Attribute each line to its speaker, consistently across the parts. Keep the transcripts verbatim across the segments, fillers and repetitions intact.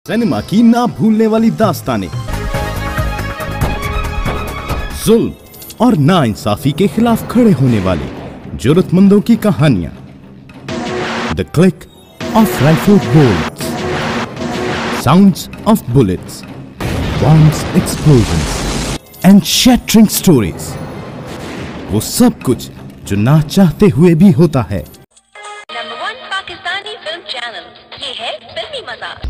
Speaker 1: Cinema की ना भूलने वाली दास्तानें, जुल्म और नाइंसाफी के खिलाफ खड़े होने वाले जरूरतमंदों की कहानियां। The click of rifle bolts, sounds of bullets, bombs, explosions and shattering stories. वो सब कुछ जो ना चाहते हुए भी होता है।
Speaker 2: Number one Pakistani film channel, ये है फिल्मी मज़ाक।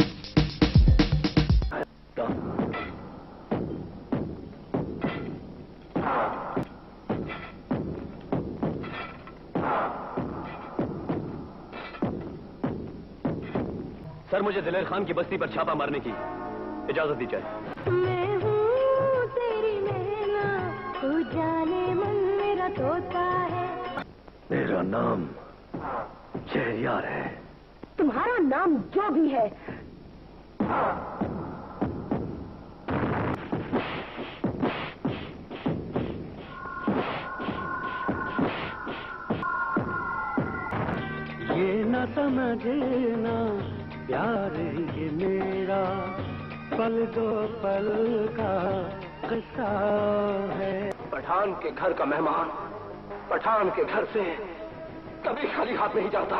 Speaker 3: सर, मुझे दिलेर खान की बस्ती पर छापा मारने की इजाजत दी जाए।
Speaker 4: मैं हूँ तेरी नैना, तू जाने मन मेरा तोता है।
Speaker 3: मेरा नाम शहरयार है।
Speaker 4: तुम्हारा नाम जो भी है,
Speaker 3: ये न समझना प्यार ये मेरा पल दो पल का किस्सा है। पठान के घर का मेहमान पठान के घर से कभी खाली हाथ नहीं जाता।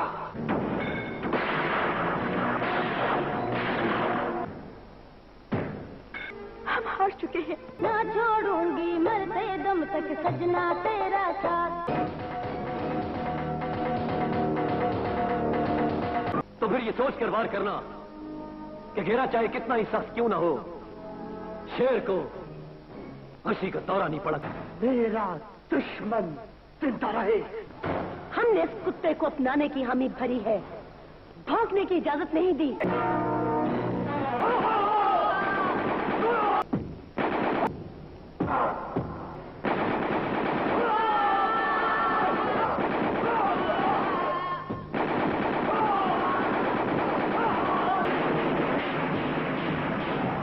Speaker 4: हम हार चुके हैं। ना छोड़ूंगी मरते दम तक सजना तेरा साथ।
Speaker 3: तो फिर ये सोच कर वार करना कि घेरा चाहे कितना ही सख्त क्यों ना हो, शेर को हंसी का दौरा नहीं पड़ा।
Speaker 4: मेरा दुश्मन जिंदा रहे। हमने इस कुत्ते को अपनाने की हामी भरी है, भौंकने की इजाजत नहीं दी।